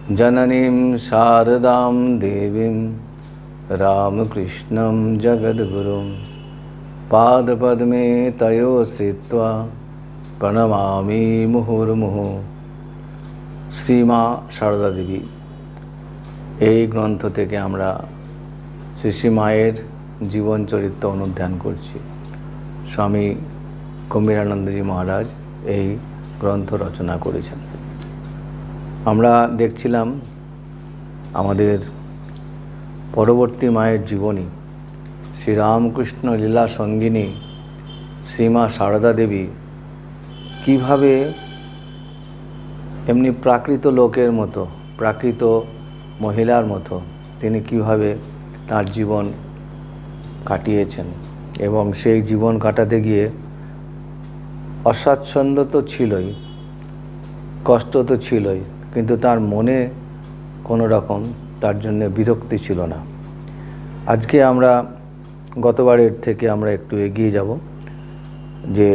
जननीं शारदां देवीं रामकृष्णं जगद्गुरुं पादपद्मे तयो श्रित्वा प्रणमामि मुहुर्मुहुः। শ্রীমা সারদা দেবী এই গ্রন্থ থেকে আমরা শ্রী মায়ের জীবন চরিত্র অনুধ্যান করছি। স্বামী গম্ভীরানন্দজি মহারাজ এই গ্রন্থ রচনা করেছেন। আমরা দেখছিলাম আমাদের পরবর্তী মায়ের জীবনী, শ্রীরামকৃষ্ণ লীলা সঙ্গিনী শ্রীমা সারদা দেবী কীভাবে এমনি প্রাকৃত লোকের মতো, প্রাকৃত মহিলার মতো তিনি কিভাবে তার জীবন কাটিয়েছেন এবং সেই জীবন কাটাতে গিয়ে অস্বাচ্ছন্দ্য তো ছিলই, কষ্ট তো ছিলই, কিন্তু তার মনে কোনো রকম তার জন্য বিরক্তি ছিল না। আজকে আমরা গতবারের থেকে আমরা একটু এগিয়ে যাব যে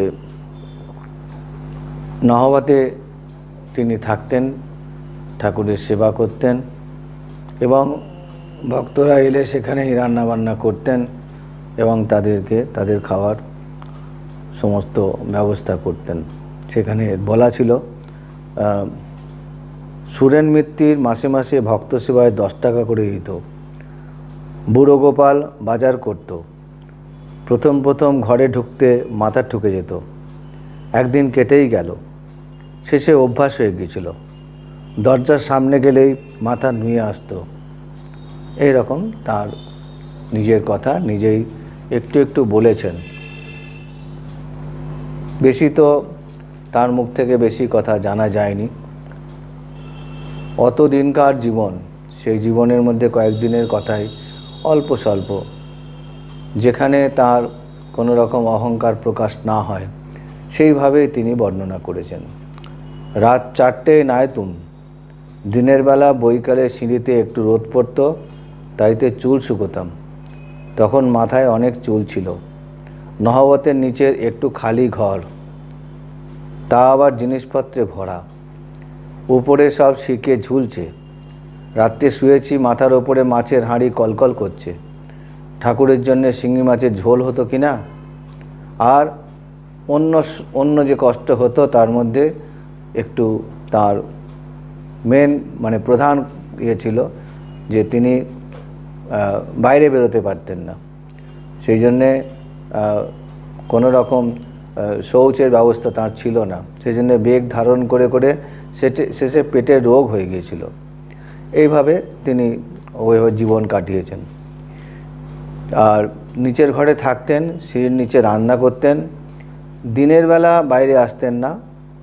নহবতে তিনি থাকতেন, ঠাকুরের সেবা করতেন এবং ভক্তরা এলে সেখানেই রান্নাবান্না করতেন এবং তাদের খাওয়ার সমস্ত ব্যবস্থা করতেন। সেখানে বলা ছিল সুরেন মিত্তির মাসে মাসে ভক্ত সেবায় 10 টাকা করে দিত। বুড়ো গোপাল বাজার করত। প্রথম ঘরে ঢুকতে মাথা ঠুকে যেত। একদিন কেটেই গেল, শেষে অভ্যাস হয়ে গিয়েছিল। দরজার সামনে গেলেই মাথা নুয়ে আসতো। এইরকম তার নিজের কথা নিজেই একটু একটু বলেছেন। বেশি তো তার মুখ থেকে বেশি কথা জানা যায়নি। অত দিনকার জীবন, সেই জীবনের মধ্যে কয়েকদিনের কথাই অল্প স্বল্প, যেখানে তার কোনো রকম অহংকার প্রকাশ না হয় সেইভাবেই তিনি বর্ণনা করেছেন। রাত 4টেয় নায়তুম, দিনের বেলা বৈকালে সিঁড়িতে একটু রোদ পড়ত, তাইতে চুল শুকোতাম। তখন মাথায় অনেক চুল ছিল। নহবতের নিচের একটু খালি ঘর, তা আবার জিনিসপত্রে ভরা। উপরে সব শিকে ঝুলছে। রাত্রে শুয়েছি, মাথার ওপরে মাছের হাঁড়ি কলকল করছে। ঠাকুরের জন্যে শিঙি মাছের ঝোল হতো কি না। আর অন্য যে কষ্ট হতো তার মধ্যে একটু তার প্রধান ছিল যে তিনি বাইরে বেরোতে পারতেন না। সেই জন্যে কোনো রকম শৌচের ব্যবস্থা তার ছিল না। সেই জন্যে বেগ ধারণ করে করে শেষে পেটের রোগ হয়ে গিয়েছিল। এইভাবে তিনি ওইভাবে জীবন কাটিয়েছেন। আর নিচের ঘরে থাকতেন, সিঁড়ির নিচে রান্না করতেন। দিনের বেলা বাইরে আসতেন না।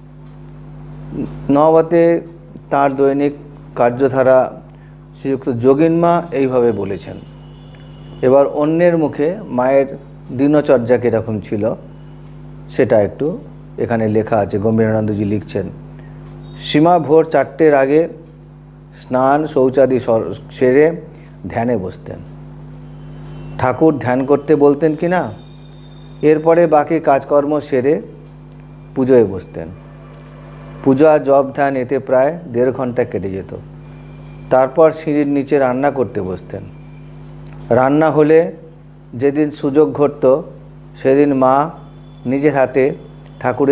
নহবতে তার দৈনিক কার্যধারা শ্রীযুক্ত যোগিনমা এইভাবে বলেছেন। এবার অন্যের মুখে মায়ের দিনচর্যা কীরকম ছিল সেটা একটু এখানে লেখা আছে। গম্ভীরানন্দজি লিখছেন, সীমা ভোর 4টের আগে স্নান শৌচাদি সেরে ধ্যানে বসতেন। ঠাকুর ধ্যান করতে বলতেন কি না, এরপরে বাকি কাজকর্ম সেরে পুজোয় বসতেন। পূজা জপ ধ্যান এতে প্রায় 1.5 ঘন্টা কেটে যেত। তারপর সিঁড়ির নিচে রান্না করতে বসতেন। রান্না হলে যেদিন সুযোগ ঘটত সেদিন মা নিজের হাতে ঠাকুরকে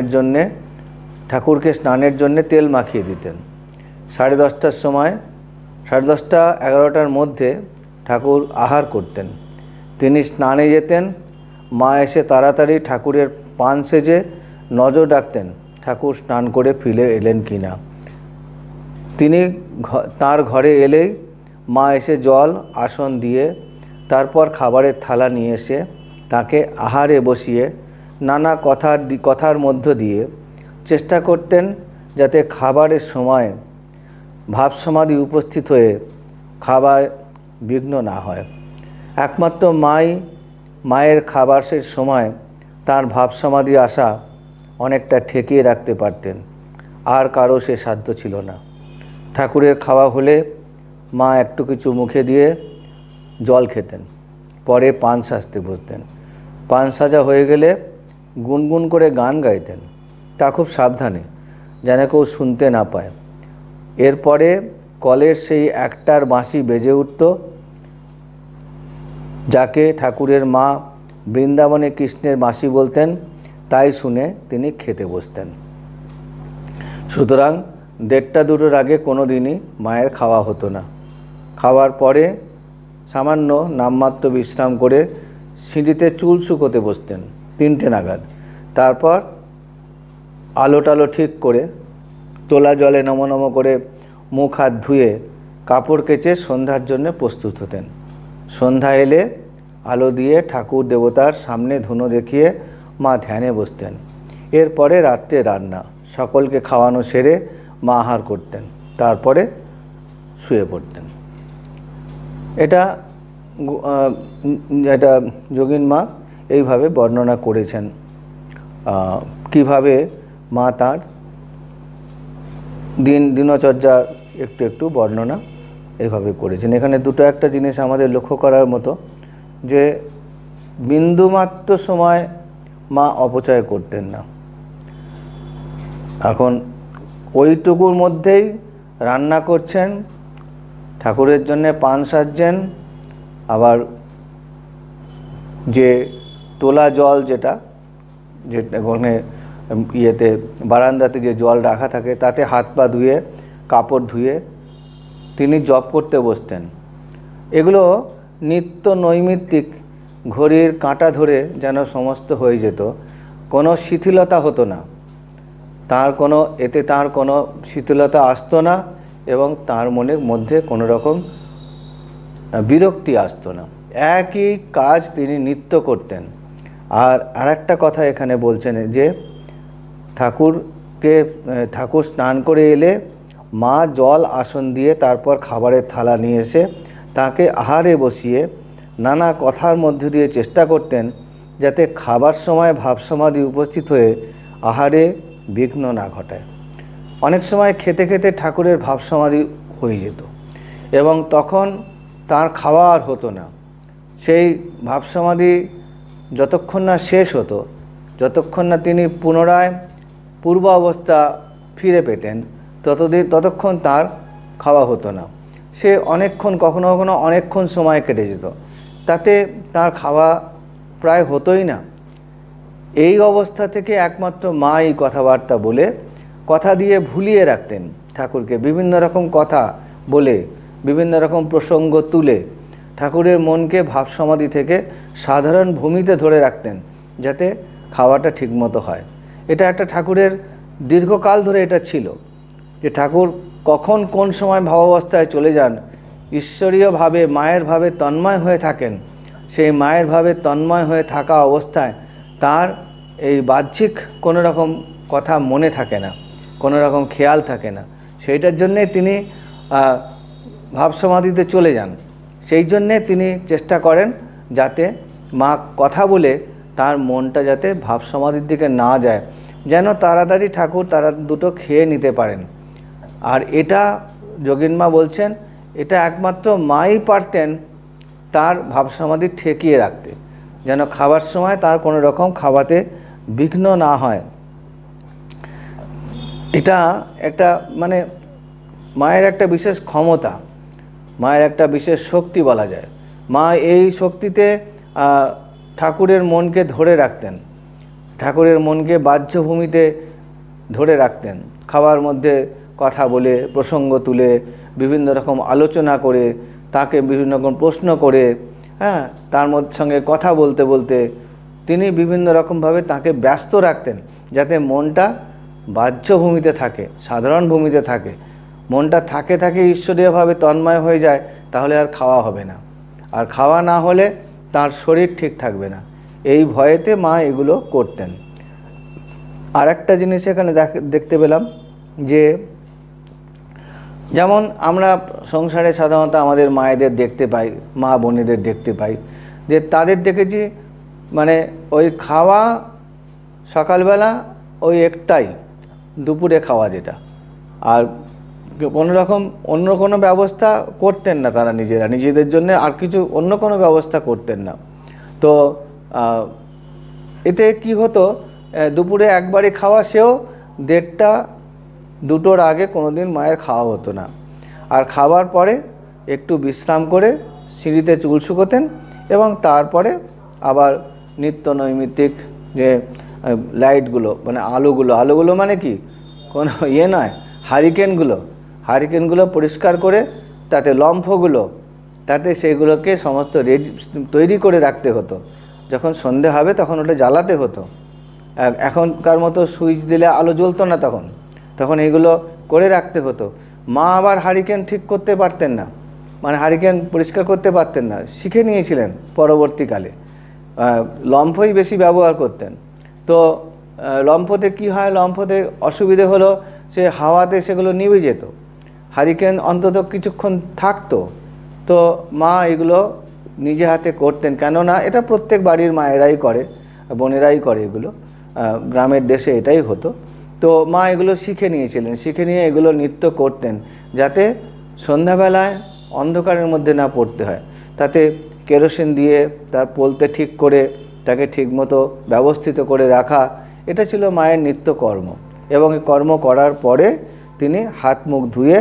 স্নানের জন্যে তেল মাখিয়ে দিতেন। 10:30টার সময়, 10:30টা 11টার মধ্যে ঠাকুর আহার করতেন। তিনি স্নানে যেতেন। মা এসে তাড়াতাড়ি ঠাকুরের পান সেজে নজর রাখতেন ঠাকুর স্নান করে ফিরে এলেন কি না। তিনি তার ঘরে এলেই মা এসে জল আসন দিয়ে তারপর খাবারের থালা নিয়ে এসে তাকে আহারে বসিয়ে নানা কথার মধ্য দিয়ে চেষ্টা করতেন যাতে খাবারের সময় ভাবসমাধি উপস্থিত হয়ে খাবার বিঘ্ন না হয়। একমাত্র মায়ের খাবারের সময় তার ভাবসমাধি আসা অনেকটা ঠেকিয়ে রাখতে পারতেন। আর কারো সে সাধ্য ছিল না। ঠাকুরের খাওয়া হলে মা একটু কিছু মুখে দিয়ে জল খেতেন, পরে পান সাজতে বসতেন। পান সাজা হয়ে গেলে গুনগুন করে গান গাইতেন, তা খুব সাবধানে, যেন কেউ শুনতে না পায়। এরপরে কলের সেই একটার বাঁশি বেজে উঠত, যাকে ঠাকুরের মা বৃন্দাবনে কৃষ্ণের বাঁশি বলতেন, তাই শুনে তিনি খেতে বসতেন। সুতরাং 1:30-2টোর আগে কোনো দিনই মায়ের খাওয়া হতো না। খাওয়ার পরে সামান্য নামমাত্র বিশ্রাম করে সিঁড়িতে চুল শুকোতে বসতেন 3টে নাগাদ। তারপর আলো টালো ঠিক করে তোলা জলে নমো নমো করে মুখ হাত ধুয়ে কাপড় কেচে সন্ধ্যার জন্য প্রস্তুত হতেন। সন্ধ্যা এলে আলো দিয়ে ঠাকুর দেবতার সামনে ধুনো দেখিয়ে মা ধ্যানে বসতেন। এরপরে রাত্রে রান্না, সকলকে খাওয়ানো সেরে মা আহার করতেন, তারপরে শুয়ে পড়তেন। এটা যোগিন মা এইভাবে বর্ণনা করেছেন কিভাবে মা তার দিনচর্যার একটু বর্ণনা এইভাবে করেছেন। এখানে একটা জিনিস আমাদের লক্ষ্য করার মতো, যে বিন্দুমাত্র সময় মা অপচয় করতেন না। এখন ওইটুকুর মধ্যেই রান্না করছেন, ঠাকুরের জন্যে পান সাজছেন, আবার যে তোলা জল যেটা ওখানে ইয়েতে বারান্দাতে যে জল রাখা থাকে তাতে হাত পা ধুয়ে কাপড় ধুয়ে তিনি জপ করতে বসতেন। এগুলো নিত্য নৈমিত্তিক, ঘড়ির কাঁটা ধরে যেন সমস্ত হয়ে যেত, কোনো শিথিলতা হতো না, তার কোনো শিথিলতা আসতো না এবং তার মনের মধ্যে কোনো রকম বিরক্তি আসতো না। একই কাজ তিনি নিত্য করতেন। আর আরেকটা কথা এখানে বলছেন যে ঠাকুর স্নান করে এলে মা জল আসন দিয়ে তারপর খাবারের থালা নিয়ে এসে তাকে আহারে বসিয়ে নানা কথার মধ্যে দিয়ে চেষ্টা করতেন যাতে খাবার সময় ভাবসমাধি উপস্থিত হয়ে আহারে বিঘ্ন না ঘটায়। অনেক সময় খেতে খেতে ঠাকুরের ভাবসমাধি হয়ে যেত এবং তখন তার খাওয়া আর হতো না। সেই ভাবসমাধি যতক্ষণ না শেষ হতো, যতক্ষণ না তিনি পুনরায় পূর্ব অবস্থা ফিরে পেতেন, ততক্ষণ তার খাওয়া হতো না। সে অনেকক্ষণ, কখনো কখনো অনেকক্ষণ সময় কেটে যেত, তাতে তার খাওয়া প্রায় হতোই না। এই অবস্থা থেকে একমাত্র মা এই কথাবার্তা বলে, কথা দিয়ে ভুলিয়ে রাখতেন ঠাকুরকে, বিভিন্ন রকম কথা বলে, বিভিন্ন রকম প্রসঙ্গ তুলে ঠাকুরের মনকে ভাবসমাধি থেকে সাধারণ ভূমিতে ধরে রাখতেন যাতে খাওয়াটা ঠিকমতো হয়। এটা একটা ঠাকুরের দীর্ঘকাল ধরে এটা ছিল যে ঠাকুর কখন কোন সময় ভাবাবস্থায় চলে যান, ঈশ্বরীয়ভাবে মায়ের ভাবে তন্ময় হয়ে থাকেন। সেই মায়ের ভাবে তন্ময় হয়ে থাকা অবস্থায় তার এই বাহ্যিক কোনো রকম কথা মনে থাকে না, কোনো রকম খেয়াল থাকে না। সেইটার জন্যে তিনি ভাবসমাধিতে চলে যান। সেই জন্যে তিনি চেষ্টা করেন যাতে মা কথা বলে তার মনটা যাতে ভাবসমাধির দিকে না যায়, যেন তাড়াতাড়ি ঠাকুর তারা দুটো খেয়ে নিতে পারেন। আর এটা যোগিন মা বলছেন এটা একমাত্র মাই পারতেন তার ভাবসমাধি ঠেকিয়ে রাখতে, যেন খাবার সময় তার কোনো রকম খাওয়াতে বিঘ্ন না হয়। এটা একটা মানে মায়ের একটা বিশেষ ক্ষমতা, মায়ের একটা বিশেষ শক্তি বলা যায়। মা এই শক্তিতে ঠাকুরের মনকে ধরে রাখতেন, ঠাকুরের মনকে বাহ্যভূমিতে ধরে রাখতেন, খাওয়ার মধ্যে কথা বলে, প্রসঙ্গ তুলে, বিভিন্ন রকম আলোচনা করে, তাকে বিভিন্ন রকম প্রশ্ন করে, তার সঙ্গে কথা বলতে বলতে তিনি বিভিন্ন রকমভাবে তাকে ব্যস্ত রাখতেন যাতে মনটা বাহ্যভূমিতে থাকে, সাধারণ ভূমিতে থাকে। মনটা থাকে ঈশ্বরীয়ভাবে তন্ময় হয়ে যায়, তাহলে আর খাওয়া হবে না, আর খাওয়া না হলে তার শরীর ঠিক থাকবে না। এই ভয়েতে মা এগুলো করতেন। আর একটা জিনিস এখানে দেখতে পেলাম যে যেমন আমরা সংসারে সাধারণত আমাদের মায়েদের দেখতে পাই, মা বোনেদের দেখতে পাই যে তাদের দেখেছি মানে ওই খাওয়া সকালবেলা ওই একটাই, দুপুরে খাওয়া যেটা, আর কোনো রকম অন্য কোনো ব্যবস্থা করতেন না তারা নিজেদের জন্য, আর কিছু অন্য কোনো ব্যবস্থা করতেন না। তো এতে কি হতো, দুপুরে একবারই খাওয়া, সেও 1:30-2টোর আগে কোনো দিন মায়ের খাওয়া হতো না। আর খাবার পরে একটু বিশ্রাম করে সিঁড়িতে চুল শুকোতেন এবং তারপরে আবার নিত্য নৈমিত্তিক যে লাইটগুলো মানে আলোগুলো মানে কি কোনো ইয়ে নয়, হারিকেনগুলো পরিষ্কার করে তাতে লম্ফগুলো তাতে সেগুলোকে সমস্ত তৈরি করে রাখতে হতো। যখন সন্ধে হবে তখন ওটা জ্বালাতে হতো। এখনকার মতো সুইচ দিলে আলো জ্বলতো না, তখন এইগুলো করে রাখতে হতো। মা আবার হারিকেন ঠিক করতে পারতেন না, মানে হারিকেন পরিষ্কার করতে পারতেন না, শিখে নিয়েছিলেন পরবর্তীকালে, লম্ফই বেশি ব্যবহার করতেন। তো লম্ফতে কি হয়, লম্ফতে অসুবিধে হলো সে হাওয়াতে সেগুলো নিভে যেত, হারিকেন অন্তত কিছুক্ষণ থাকতো। তো মা এগুলো নিজে হাতে করতেন, কেননা এটা প্রত্যেক বাড়ির মায়েরাই করে, বোনেরাই করে, এগুলো গ্রামের দেশে এটাই হতো। তো মা এগুলো শিখে নিয়েছিলেন, শিখে নিয়ে এগুলো নিত্য করতেন যাতে সন্ধ্যাবেলায় অন্ধকারের মধ্যে না পড়তে হয়। তাতে কেরোসিন দিয়ে তার পোলতে ঠিক করে তাকে ঠিকমতো ব্যবস্থিত করে রাখা, এটা ছিল মায়ের নিত্য কর্ম। এবং এই কর্ম করার পরে তিনি হাত মুখ ধুয়ে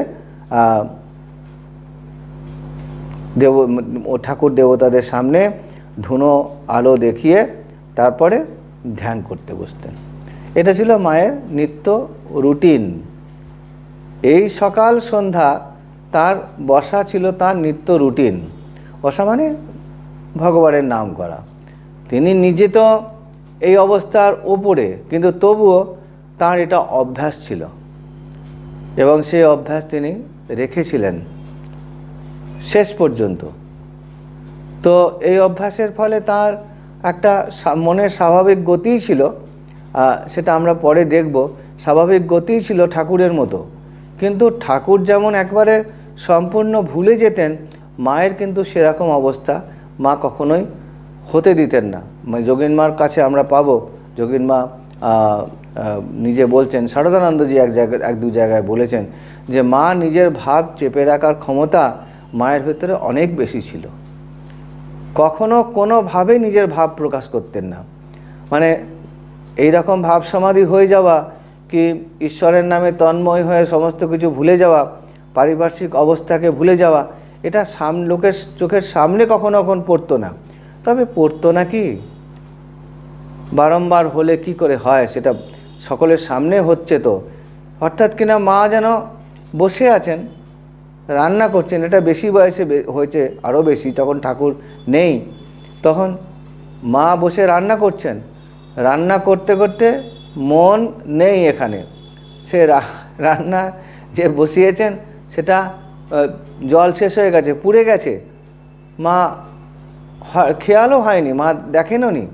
ঠাকুর দেবতাদের সামনে ধুনো আলো দেখিয়ে তারপরে ধ্যান করতে বসতেন। এটা ছিল মায়ের নিত্য রুটিন। এই সকাল সন্ধ্যা তার বসা ছিল তার নিত্য রুটিন। বসা মানে ভগবানের নাম করা। তিনি নিজে তো এই অবস্থার ওপরে, কিন্তু তবুও তার এটা অভ্যাস ছিল এবং সেই অভ্যাস তিনি রেখেছিলেন শেষ পর্যন্ত। তো এই অভ্যাসের ফলে তার একটা মনের স্বাভাবিক গতিই ছিল, সেটা আমরা পরে দেখব। স্বাভাবিক গতিই ছিল ঠাকুরের মতো, কিন্তু ঠাকুর যেমন একবারে সম্পূর্ণ ভুলে যেতেন, মায়ের কিন্তু সেরকম অবস্থা মা কখনোই হতে দিতেন না। যোগীনমার কাছে আমরা পাবো, যোগীনমা নিজে বলছেন, শারদানন্দজি এক দু জায়গায় বলেছেন যে মা নিজের ভাব চেপে রাখার ক্ষমতা মায়ের ভেতরে অনেক বেশি ছিল। কখনো কোনোভাবেই নিজের ভাব প্রকাশ করতেন না। মানে এই রকম ভাব সমাধি হয়ে যাওয়া, কি ঈশ্বরের নামে তন্ময় হয়ে সমস্ত কিছু ভুলে যাওয়া, পারিপার্শ্বিক অবস্থাকে ভুলে যাওয়া, এটা লোকের চোখের সামনে কখনো পড়তো না। তবে পড়তো না কি, বারংবার হলে কি করে হয়, সেটা সকলের সামনে হচ্ছে। তো অর্থাৎ কিনা মা যেন বসে আছেন, রান্না করছেন, এটা বেশি বয়সে হয়েছে, আরও বেশি, তখন ঠাকুর নেই, তখন মা বসে রান্না করছেন, রান্না করতে করতে মন নেই এখানে, সে রান্না যে বসিয়েছেন সেটা জল শেষ হয়ে গেছে, পুড়ে গেছে, মা খেয়ালও হয়নি, মা দেখেনও নি।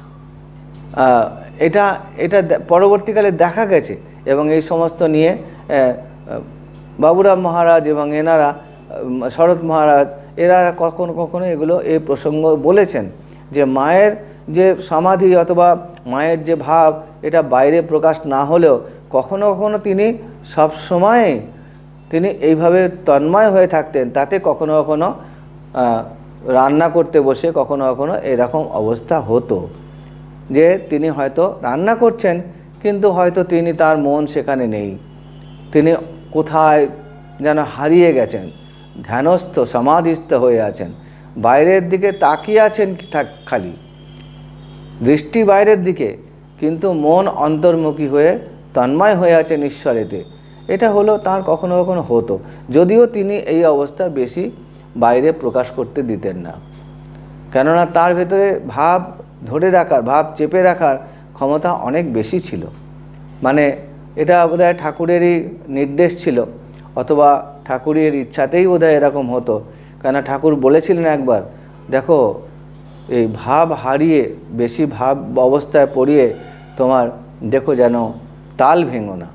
এটা পরবর্তীকালে দেখা গেছে। এবং এই সমস্ত নিয়ে বাবুরাম মহারাজ এবং এনারা, শরৎ মহারাজ, এরা কখনো এগুলো এই প্রসঙ্গ বলেছেন যে মায়ের যে সমাধি অথবা মায়ের যে ভাব, এটা বাইরে প্রকাশ না হলেও কখনো কখনো তিনি সবসময় তিনি এইভাবে তন্ময় হয়ে থাকতেন। তাতে কখনো কখনো রান্না করতে বসে কখনো কখনো এরকম অবস্থা হতো যে তিনি হয়তো রান্না করছেন, কিন্তু হয়তো তার মন সেখানে নেই, তিনি কোথায় যেন হারিয়ে গেছেন, ধ্যানস্থ সমাধিস্থ হয়ে আছেন, বাইরের দিকে তাকিয়ে আছেন খালি, দৃষ্টি বাইরের দিকে, কিন্তু মন অন্তর্মুখী হয়ে তন্ময় হয়ে আছেন ঈশ্বরেতে। এটা হলো তার কখনো কখনো হতো, যদিও তিনি এই অবস্থা বেশি বাইরে প্রকাশ করতে দিতেন না, কেননা তার ভেতরে ভাব ধরে রাখার, ভাব চেপে রাখার ক্ষমতা অনেক বেশি ছিল। মানে এটা বোধহয় ঠাকুরেরই নির্দেশ ছিল, অথবা ঠাকুরের ইচ্ছাতেই বোধহয় এরকম হতো। কেননা ঠাকুর বলেছিলেন একবার, দেখো এই ভাব হারিয়ে বেশি ভাব অবস্থায় পড়িয়ে তোমার দেখো যেন তাল ভেঙো না।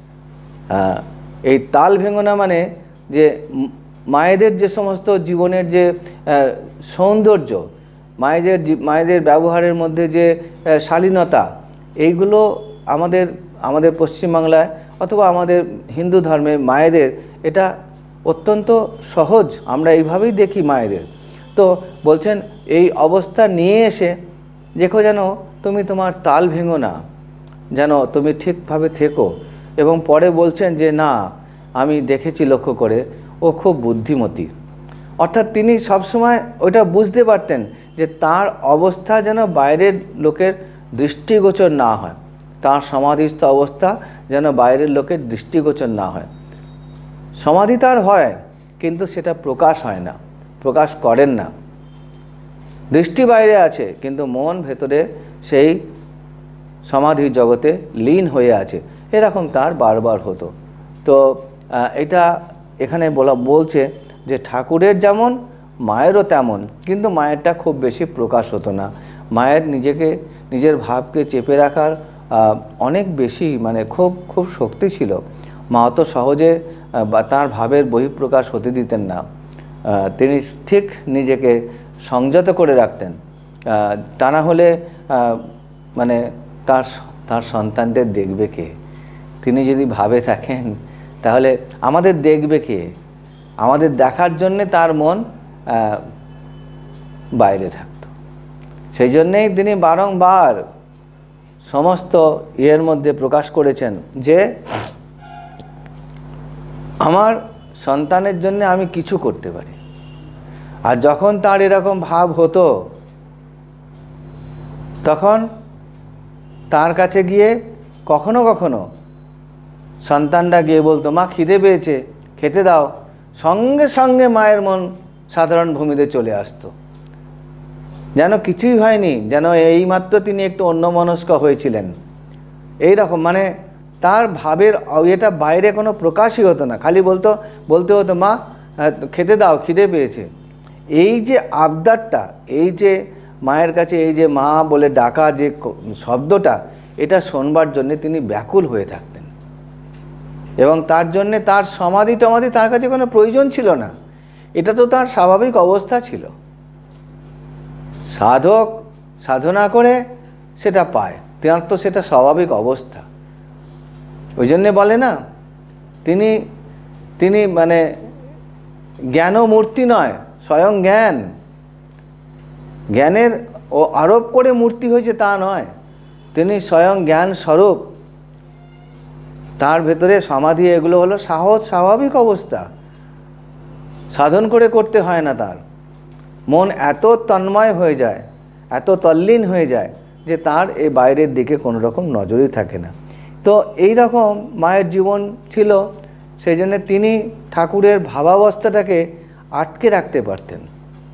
এই তাল ভেঙো না মানে যে মায়েদের যে সমস্ত জীবনের যে সৌন্দর্য, মায়েদের ব্যবহারের মধ্যে যে শালীনতা, এইগুলো আমাদের পশ্চিমবাংলায় অথবা আমাদের হিন্দু ধর্মে মায়েদের এটা অত্যন্ত সহজ, আমরা এইভাবেই দেখি মায়েদের। তো বলছেন এই অবস্থা নিয়ে এসে দেখো যেন তুমি তোমার তাল ভেঙো না, যেন তুমি ঠিকভাবে থেকো। এবং পরে বলছেন যে না, আমি দেখেছি লক্ষ্য করে ও খুব বুদ্ধিমতী। অর্থাৎ তিনি সবসময় ওইটা বুঝতে পারতেন যে তার অবস্থা যেন বাইরের লোকের দৃষ্টিগোচর না হয়, তার সমাধিস্থ অবস্থা যেন বাইরের লোকের দৃষ্টিগোচর না হয়। সমাধি তার হয়, কিন্তু সেটা প্রকাশ হয় না, প্রকাশ করেন না। দৃষ্টি বাইরে আছে, কিন্তু মন ভেতরে সেই সমাধির জগতে লীন হয়ে আছে। এরকম তার বারবার হতো। তো এটা এখানে বলছে যে ঠাকুরের যেমন মায়েরও তেমন, কিন্তু মায়েরটা খুব বেশি প্রকাশ হতো না। মায়ের নিজের ভাবকে চেপে রাখার অনেক বেশি খুব শক্তি ছিল। মা অত সহজে তার ভাবের বহিঃপ্রকাশ হতে দিতেন না। তিনি ঠিক নিজেকে সংযত করে রাখতেন। তা না হলে তার সন্তানদের দেখবে কে? তিনি যদি ভাবে থাকেন তাহলে আমাদের দেখবে কে? আমাদের দেখার জন্যে তার মন বাইরে থাকত। সেই জন্যেই তিনি বারংবার সমস্ত মধ্যে প্রকাশ করেছেন যে আমার সন্তানের জন্য আমি কিছু করতে পারি। আর যখন তার এরকম ভাব হতো, তখন তার কাছে গিয়ে কখনো কখনো সন্তানরা গিয়ে বলতো, মা খিদে পেয়েছে, খেতে দাও। সঙ্গে সঙ্গে মায়ের মন সাধারণ ভূমিতে চলে আসতো, যেন কিছুই হয়নি, যেন এইমাত্র তিনি একটু অন্যমনস্ক হয়েছিলেন। এই রকম তার ভাবের এটা বাইরে কোনো প্রকাশই হতো না। খালি বলতে হতো, মা খেতে দাও, খিদে পেয়েছে। এই যে আবদারটা, এই যে মায়ের কাছে এই যে মা বলে ডাকা যে শব্দটা, এটা শোনবার জন্যে তিনি ব্যাকুল হয়ে থাকতেন। এবং তার জন্যে তার সমাধি তার কাছে কোনো প্রয়োজন ছিল না। এটা তো তার স্বাভাবিক অবস্থা ছিল। সাধক সাধনা করে সেটা পায়, তার তো সেটা স্বাভাবিক অবস্থা। ওই জন্যে বলে না, তিনি জ্ঞানও মূর্তি নয়, স্বয়ং জ্ঞান। জ্ঞানের ও আরোপ করে মূর্তি হয়েছে তা নয়, তিনি স্বয়ং জ্ঞান স্বরূপ। তার ভেতরে সমাধি এগুলো হলো সহজ স্বাভাবিক অবস্থা, সাধন করে করতে হয় না। তার মন এত তন্ময় হয়ে যায়, এত তল্লীন হয়ে যায় যে তার এই বাইরের দিকে কোনো রকম নজরই থাকে না। তো এই রকম মায়ের জীবন ছিল। সেই জন্য তিনি ঠাকুরের ভাবাবস্থাটাকে আটকে রাখতে পারতেন।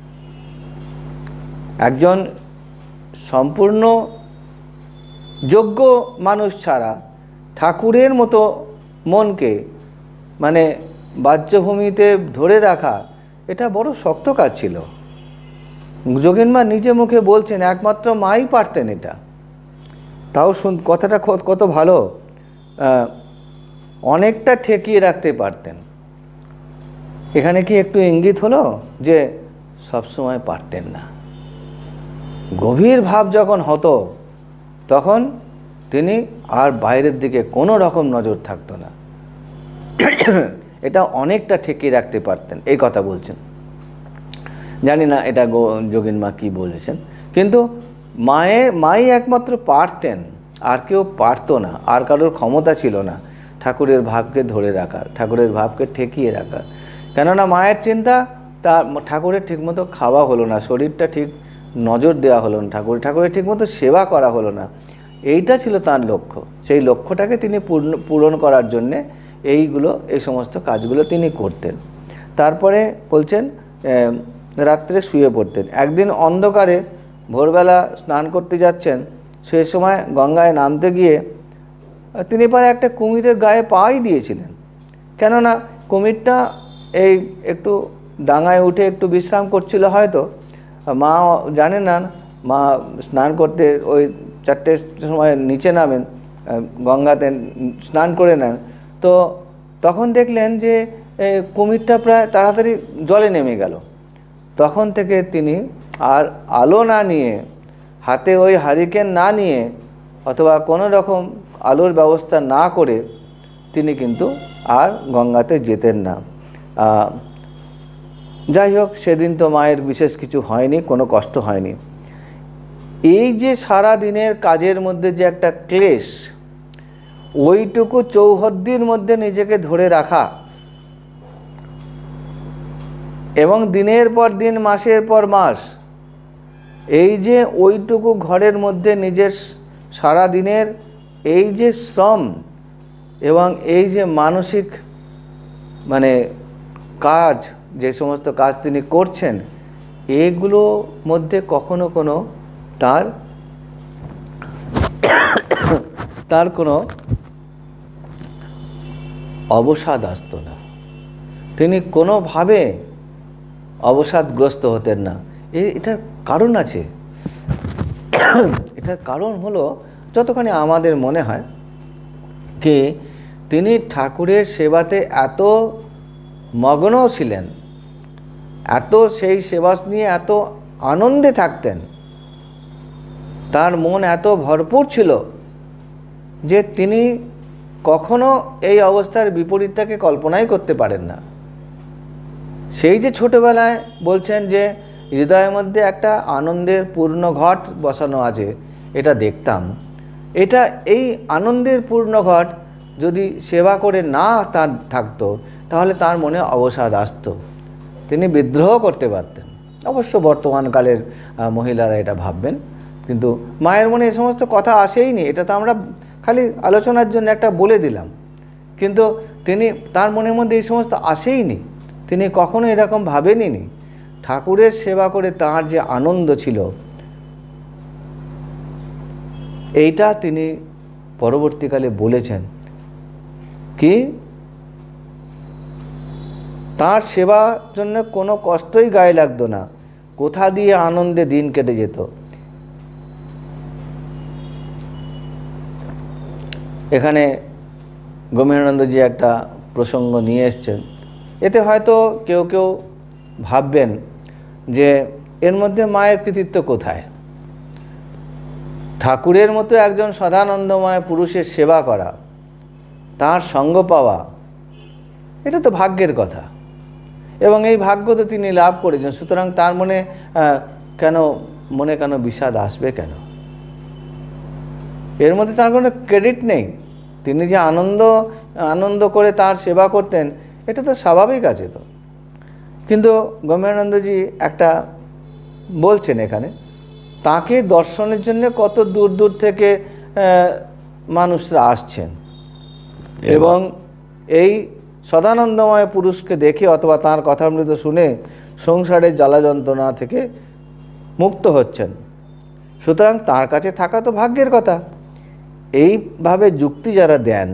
একজন সম্পূর্ণ যোগ্য মানুষ ছাড়া ঠাকুরের মতো মনকে বাহ্যভূমিতে ধরে রাখা এটা বড় শক্ত কাজ ছিল। যোগীন মা নিজে মুখে বলছেন একমাত্র মাই পারতেন এটা। তাও কথাটা কত ভালো, অনেকটা ঠেকিয়ে রাখতে পারতেন। এখানে কি একটু ইঙ্গিত হলো যে সবসময় পারতেন না। গভীর ভাব যখন হতো তখন তিনি আর বাইরের দিকে কোনো রকম নজর থাকতো না। এটা অনেকটা ঠেকিয়ে রাখতে পারতেন, এই কথা বলছেন। জানি না এটা যোগীন মা কী বলেছেন, কিন্তু মাই একমাত্র পারতেন, আর কেউ পারতো না। আর কারোর ক্ষমতা ছিল না ঠাকুরের ভাবকে ধরে রাখার, ঠাকুরের ভাবকে ঠেকিয়ে রাখার। কেননা মায়ের চিন্তা, ঠাকুরের ঠিকমতো খাওয়া হলো না, শরীরটা ঠিক নজর দেওয়া হলো না, ঠাকুরের ঠিকমতো সেবা করা হলো না। এইটা ছিল তার লক্ষ্য। সেই লক্ষ্যটাকে তিনি পূরণ করার জন্যে এই সমস্ত কাজগুলো তিনি করতেন। তারপরে বলছেন রাত্রে শুয়ে পড়তেন। একদিন অন্ধকারে ভোরবেলা স্নান করতে যাচ্ছেন, সেই সময় গঙ্গায় নামতে গিয়ে তিনি পরে একটা কুমিরের গায়ে পাই দিয়েছিলেন। কেননা কুমিরটা এই একটু ডাঙায় উঠে একটু বিশ্রাম করছিল হয়তো। মা জানেন না, মা স্নান করতে ওই 4টের সময় নিচে নামেন, গঙ্গাতে স্নান করে নেন। তো তখন দেখলেন যে কুমিরটা প্রায় তাড়াতাড়ি জলে নেমে গেল। তখন থেকে তিনি আর আলো না নিয়ে, হাতে ওই হারিকেন না নিয়ে, অথবা কোনো রকম আলোর ব্যবস্থা না করে তিনি কিন্তু আর গঙ্গাতে যেতেন না। যাই হোক, সেদিন তো মায়ের বিশেষ কিছু হয়নি, কোনো কষ্ট হয়নি। এই যে সারা দিনের কাজের মধ্যে যে একটা ক্লেশ, ওইটুকু চৌহদ্দির মধ্যে নিজেকে ধরে রাখা, এবং দিনের পর দিন, মাসের পর মাস এই যে ওইটুকু ঘরের মধ্যে নিজের সারা দিনের এই যে শ্রম এবং এই যে মানসিক মানে কাজ, যে সমস্ত কাজ তিনি করছেন, এগুলো মধ্যে কখনো কোনো তার কোনো অবসাদ আসতো না। তিনি কোনোভাবে অবসাদগ্রস্ত হতেন না। এটার কারণ আছে। এটার কারণ হলো, যতখানি আমাদের মনে হয় কি তিনি ঠাকুরের সেবাতে এত মগ্ন ছিলেন, এত সেই সেবা নিয়ে এত আনন্দে থাকতেন, তার মন এত ভরপুর ছিল যে তিনি কখনো এই অবস্থার বিপরীতটাকে কল্পনাই করতে পারেন না। সেই যে ছোটবেলায় বলছেন যে হৃদয়ের মধ্যে একটা আনন্দের পূর্ণ ঘট বসানো আছে, এটা দেখতাম। এটা এই আনন্দের পূর্ণ ঘট যদি সেবা করে না তার থাকতো, তাহলে তার মনে অবসাদ আসতো, তিনি বিদ্রোহ করতে পারতেন। অবশ্য বর্তমানকালের মহিলারা এটা ভাববেন, কিন্তু মায়ের মনে এই সমস্ত কথা আসেইনি। এটা তো আমরা খালি আলোচনার জন্য একটা বলে দিলাম, কিন্তু তিনি তার মনের মধ্যে এই সমস্ত আসেইনি। তিনি কখনো এরকম ভাবেননি। ঠাকুরের সেবা করে তার যে আনন্দ ছিল, এইটা তিনি পরবর্তীকালে বলেছেন কি তার সেবার জন্য কোনো কষ্টই গায়ে লাগতো না, কোথা দিয়ে আনন্দে দিন কেটে যেত। এখানে গম্ভীরানন্দজি একটা প্রসঙ্গ নিয়ে এসছেন। এতে হয়তো কেউ কেউ ভাববেন যে এর মধ্যে মায়ের কৃতিত্ব কোথায়? ঠাকুরের মতো একজন সদানন্দময় পুরুষের সেবা করা, তার সঙ্গ পাওয়া, এটা তো ভাগ্যের কথা, এবং এই ভাগ্য তো তিনি লাভ করেছেন। সুতরাং তার মনে কেন বিষাদ আসবে কেন? এর মধ্যে তার কোনো ক্রেডিট নেই। তিনি যে আনন্দ করে তার সেবা করতেন, এটা তো স্বাভাবিক আছে তো। কিন্তু গম্ভীরানন্দজি একটা বলছেন এখানে, তাকে দর্শনের জন্য কত দূর দূর থেকে মানুষরা আসছেন, এবং এই সদানন্দময় পুরুষকে দেখে অথবা তাঁর কথামৃত শুনে সংসারের জ্বালা যন্ত্রণা থেকে মুক্ত হচ্ছেন। সুতরাং তার কাছে থাকা তো ভাগ্যের কথা। এইভাবে যুক্তি যারা দেন,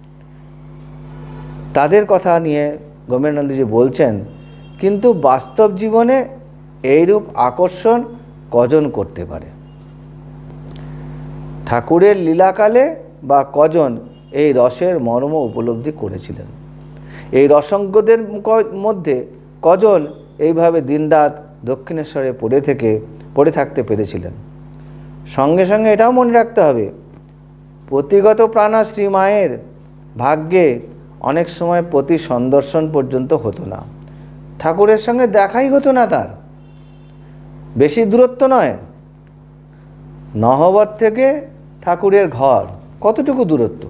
তাদের কথা নিয়ে গম্ভীরানন্দজি বলছেন, কিন্তু বাস্তব জীবনে এইরূপ আকর্ষণ কজন করতে পারে? ঠাকুরের লীলাকালে বা কজন এই রসের মর্ম উপলব্ধি করেছিলেন? এই রসজ্ঞদের মধ্যে কজন এইভাবে দিনরাত দক্ষিণেশ্বরে পড়ে থাকতে পেরেছিলেন? সঙ্গে সঙ্গে এটাও মনে রাখতে হবে, প্রতিগত প্রাণা শ্রী মায়ের ভাগ্যে অনেক সময় প্রতি সন্দর্শন পর্যন্ত হতো না, ঠাকুরের সঙ্গে দেখাই হতো না। তার বেশি দূরত্ব নয়, নহবত থেকে ঠাকুরের ঘর কতটুকু দূরত্ব?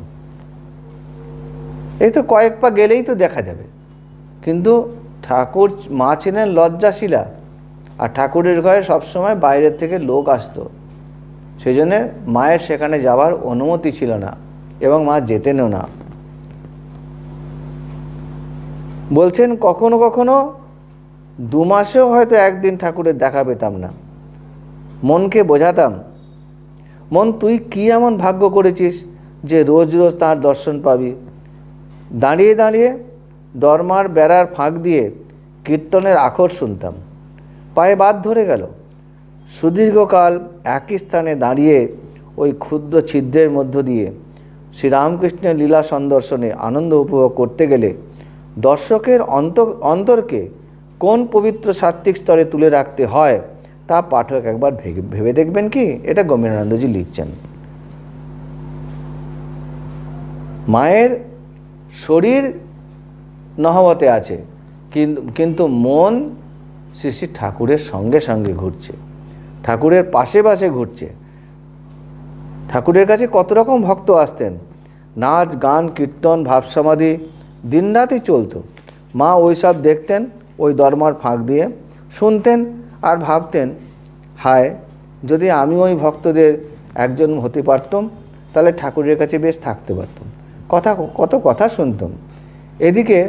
এই তো কয়েক পা গেলেই তো দেখা যাবে। কিন্তু ঠাকুর মা ছিলেন লজ্জাশীলা, আর ঠাকুরের ঘরে সবসময় বাইরের থেকে লোক আসতো, সেই জন্যে মায়ের সেখানে যাওয়ার অনুমতি ছিল না, এবং মা যেতেনও না। বলছেন কখনো কখনো 2 মাসেও হয়তো একদিন ঠাকুরের দেখা পেতাম না। মনকে বোঝাতাম, মন তুই কি এমন ভাগ্য করেছিস যে রোজ রোজ তার দর্শন পাবি। দাঁড়িয়ে দাঁড়িয়ে দরমার বেড়ার ফাঁক দিয়ে কীর্তনের আখর শুনতাম, পায়ে বাদ ধরে গেল। সুদীর্ঘকাল একই স্থানে দাঁড়িয়ে ওই ক্ষুদ্র ছিদ্রের মধ্য দিয়ে শ্রীরামকৃষ্ণের লীলা সন্দর্শনে আনন্দ উপভোগ করতে গেলে দর্শকের অন্তরকে কোন পবিত্র সাত্ত্বিক স্তরে তুলে রাখতে হয় তা পাঠক একবার ভেবে দেখবেন কি? এটা গম্ভীরানন্দজি লিখছেন। মায়ের শরীর নহবতে আছে, কিন্তু মন শ্রী শ্রী ঠাকুরের সঙ্গে সঙ্গে ঘুরছে, ঠাকুরের পাশে পাশে ঘুরছে। ঠাকুরের কাছে কত রকম ভক্ত আসতেন, নাচ গান কীর্তন ভাবসমাধি দিনরাতই চলতো। মা ওইসব দেখতেন ওই দরমার ফাঁক দিয়ে শুনতেন আর ভাবতেন, হায় যদি আমি ওই ভক্তদের একজন হতে পারতাম তাহলে ঠাকুরের কাছে বেশ থাকতে পারতাম, কত কথা শুনতাম। এদিকে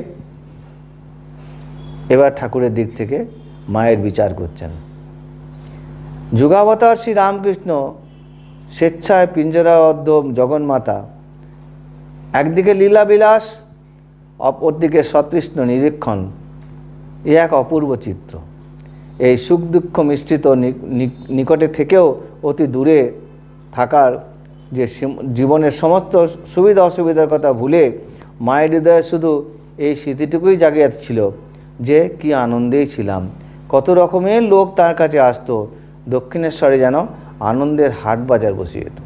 এবার ঠাকুরের দিক থেকে মায়ের বিচার করছেন। যুগাবতার শ্রী রামকৃষ্ণ স্বেচ্ছায় পিঞ্জরাবদ্ধ জগন্মাতা, একদিকে লীলাবিলাস, অপরদিকে সতৃষ্ণ নিরীক্ষণ, এ এক অপূর্ব চিত্র। এই সুখ দুঃখ মিশ্রিত নিকটে থেকেও অতি দূরে থাকার যে জীবনের সমস্ত সুবিধা অসুবিধার কথা ভুলে মায়ের হৃদয়ে শুধু এই স্মৃতিটুকুই জাগিয়েছিল যে কি আনন্দেই ছিলাম, কত রকমের লোক তার কাছে আসতো, দক্ষিণেশ্বরে যেন আনন্দের হাট বাজার বসিয়ে যেত।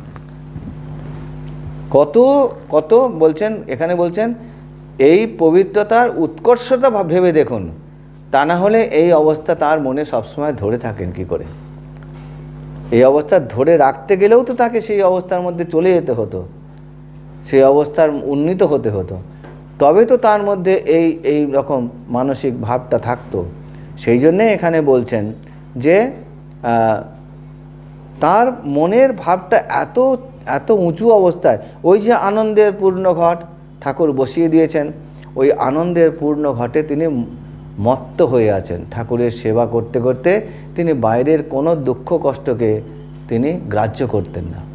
কত কত বলছেন, এখানে বলছেন এই পবিত্রতার উৎকর্ষতা ভেবে দেখুন, তা না হলে এই অবস্থা তার মনে সবসময় ধরে থাকেন কি করে? এই অবস্থা ধরে রাখতে গেলেও তো তাকে সেই অবস্থার মধ্যে চলে যেতে হতো, সেই অবস্থার উন্নীত হতে হতো, তবে তো তার মধ্যে এই রকম মানসিক ভাবটা থাকতো। সেই জন্যে এখানে বলছেন যে তার মনের ভাবটা এত এত উঁচু অবস্থায়, ওই যে আনন্দের পূর্ণ ঘট ঠাকুর বসিয়ে দিয়েছেন, ওই আনন্দের পূর্ণ ঘটে তিনি মত্ত হয়ে আছেন। ঠাকুরের সেবা করতে করতে তিনি বাইরের কোনো দুঃখ কষ্টকে তিনি গ্রাহ্য করতেন না।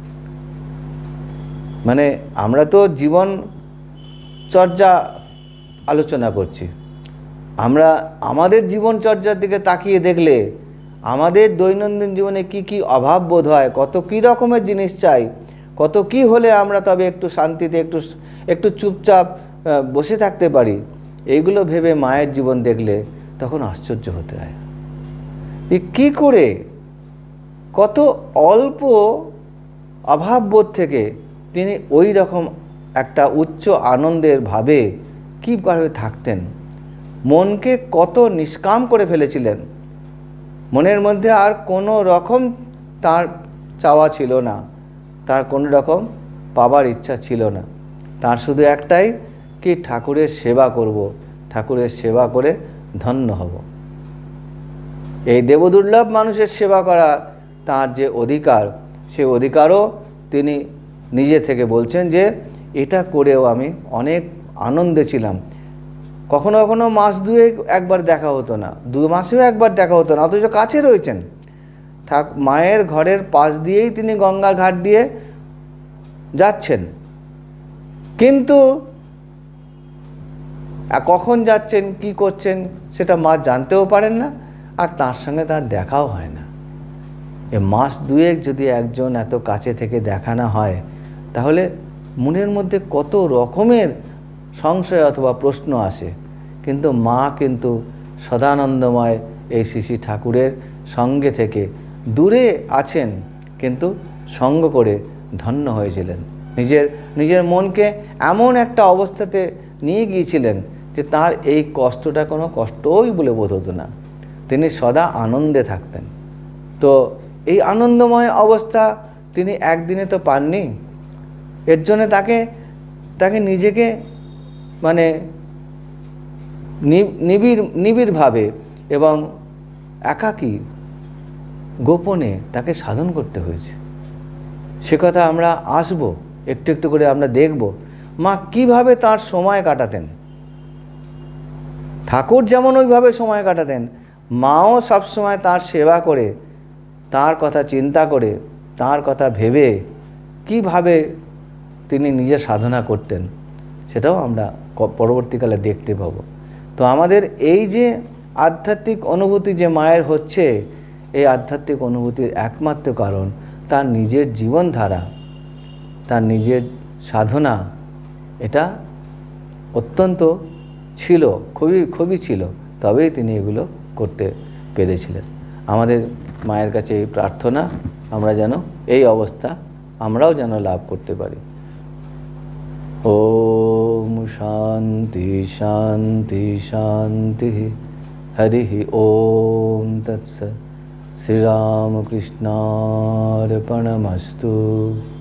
মানে আমরা তো জীবন চর্যা আলোচনা করছি, আমরা আমাদের জীবনচর্যার দিকে তাকিয়ে দেখলে আমাদের দৈনন্দিন জীবনে কি কি অভাব বোধ হয়, কত কী রকমের জিনিস চাই, কত কি হলে আমরা তবে একটু শান্তিতে একটু চুপচাপ বসে থাকতে পারি, এইগুলো ভেবে মায়ের জীবন দেখলে তখন আশ্চর্য হতে হয়। কি করে কত অল্প অভাববোধ থেকে তিনি ওই রকম একটা উচ্চ আনন্দের ভাবে কীভাবে থাকতেন, মনকে কত নিষ্কাম করে ফেলেছিলেন। মনের মধ্যে আর কোনো রকম তার চাওয়া ছিল না, তার কোনো রকম পাবার ইচ্ছা ছিল না, তার শুধু একটাই কি ঠাকুরের সেবা করব, ঠাকুরের সেবা করে ধন্য হব। এই দেবদুর্লভ মানুষের সেবা করা তার যে অধিকার, সে অধিকারও তিনি নিজে থেকে বলছেন যে এটা করেও আমি অনেক আনন্দে ছিলাম। কখনো কখনো মাস দুয়েক একবার দেখা হতো না, 2 মাসেও একবার দেখা হতো না, অথচ কাছে রয়েছেন। মায়ের ঘরের পাশ দিয়েই তিনি গঙ্গার ঘাট দিয়ে যাচ্ছেন, কিন্তু কখন যাচ্ছেন কি করছেন সেটা মা জানতেও পারেন না, আর তার সঙ্গে তার দেখাও হয় না। এ মাস দুয়েক যদি একজন এত কাছে থেকে দেখা না হয়, তাহলে মনের মধ্যে কত রকমের সংশয় অথবা প্রশ্ন আসে। কিন্তু মা কিন্তু সদানন্দময় এই শ্রী ঠাকুরের সঙ্গে থেকে দূরে আছেন, কিন্তু সঙ্গ করে ধন্য হয়েছিলেন। নিজের মনকে এমন একটা অবস্থাতে নিয়ে গিয়েছিলেন যে তার এই কষ্টটা কোনো কষ্টই বলে বোধ হতো না, তিনি সদা আনন্দে থাকতেন। তো এই আনন্দময় অবস্থা তিনি একদিনে তো পাননি, এর জন্য তাকে নিজেকে মানে নিবিড়ভাবে এবং একাকী গোপনে তাকে সাধন করতে হয়েছে। সে কথা আমরা আসবো, একটু একটু করে আমরা দেখব মা কিভাবে তার সময় কাটাতেন। ঠাকুর যেমন ওইভাবে সময় কাটাতেন, মাও সবসময় তার সেবা করে, তার কথা চিন্তা করে, তার কথা ভেবে কিভাবে তিনি নিজে সাধনা করতেন, সেটাও আমরা পরবর্তীকালে দেখতে পাবো। তো আমাদের এই যে আধ্যাত্মিক অনুভূতি যে মায়ের হচ্ছে, এই আধ্যাত্মিক অনুভূতির একমাত্র কারণ তার নিজের জীবনধারা, তার নিজের সাধনা, এটা অত্যন্ত ছিল, খুবই ছিল, তবেই তিনি এগুলো করতে পেরেছিলেন। আমাদের মায়ের কাছে এই প্রার্থনা, আমরা যেন এই অবস্থা আমরাও যেন লাভ করতে পারি। ওম শান্তি শান্তি শান্তি, হরি ওম তৎসৎ। শ্রীরামকৃষ্ণার্পণমস্তু।